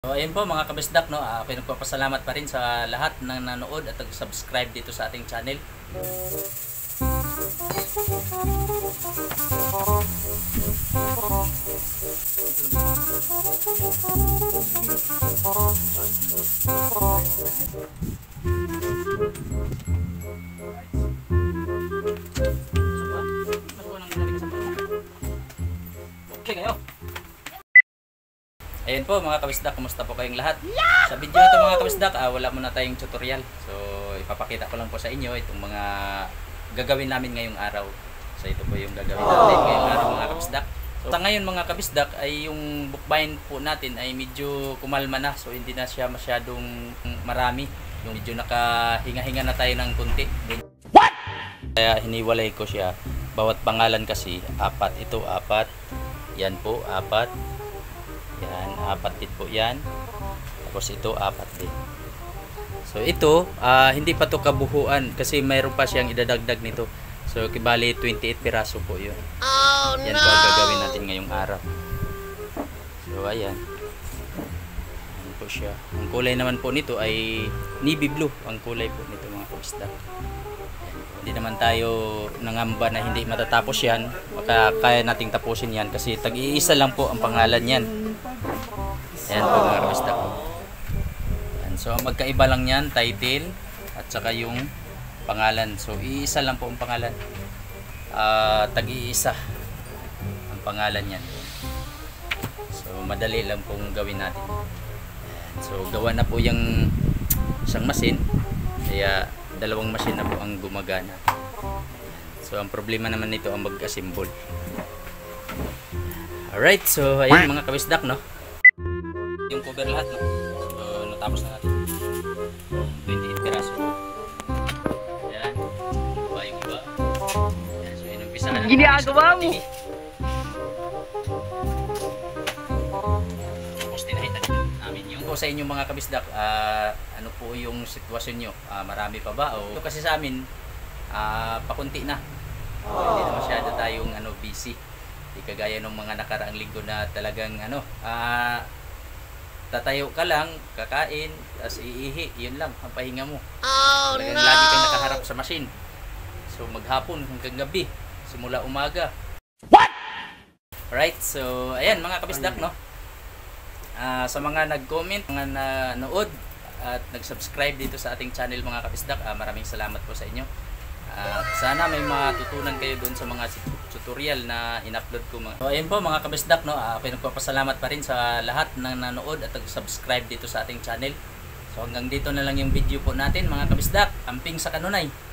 So ayun po mga kabisdak, no, ako nagpapasalamat pa rin sa lahat ng nanood at nag-subscribe dito sa ating channel. Okay kayo. Ayun po mga kabisdak, kumusta po kayong lahat? Sa video na ito mga kabisdak, wala muna tayong tutorial. So ipapakita ko lang po sa inyo itong mga gagawin namin ngayong araw. So ito po yung gagawin natin ngayong araw mga kabisdak. So sa ngayon mga kabisdak ay yung bookbind po natin ay medyo kumalma na. So hindi na siya masyadong marami. Yung medyo nakahinga-hinga na tayo ng kunti. What? Kaya hiniwalay ko siya. Bawat pangalan kasi, apat. Ito, apat. Yan po, apat. Yan, apat din po yan. Tapos ito, apat din. So ito, hindi pa to kabuhuan kasi mayroon pa siyang idadagdag nito. So kibali 28 piraso po yun. Oh, yan po ang gagawin natin ngayong araw. So ayan. Ayan po siya. Ang kulay naman po nito ay navy blue. Ang kulay po nito mga kabisdak. Hindi naman tayo nangamba na hindi matatapos yan. Baka kaya nating tapusin yan kasi tag-iisa lang po ang pangalan yan. Ayan po mga kabisdak. So magkaiba lang yan, title at saka yung pangalan. So iisa lang po ang pangalan. Tag-iisa ang pangalan yan. So madali lang pong gawin natin. So gawa na po yung isang machine. Kaya dalawang machine na po ang gumagana. So ang problema naman nito ang mag-assemble. Alright, so ayun mga kabisdak, no? Yung cover lahat, no? So natapos na natin. 28 piraso. Ayan. Iba yung iba. Ayan, so inumpisa na. Ginagawa mo! Tapos tinahitan namin yung sa inyo mga kabisdak, ano po yung sitwasyon nyo? Marami pa ba? O ito kasi sa amin, pakunti na. Hindi na masyado tayong busy. Di kagaya ng mga nakaraang linggo na talagang tatayo ka lang, kakain, as iihi, yun lang ang pahinga mo. Oh, talagang no! Lagi kang nakaharap sa machine. So maghapon hanggang gabi, simula umaga. What? Alright, so ayan mga kabisdak, no? Sa mga nag-comment, mga nanood at nag-subscribe dito sa ating channel mga kabisdak, maraming salamat po sa inyo. Sana may matutunan kayo doon sa mga tutorial na in-upload ko. So ayun po mga kabisdak, no? Ako nagpapasalamat pa rin sa lahat ng nanood at nag-subscribe dito sa ating channel. So hanggang dito na lang yung video po natin mga kabisdak. Amping sa kanunay.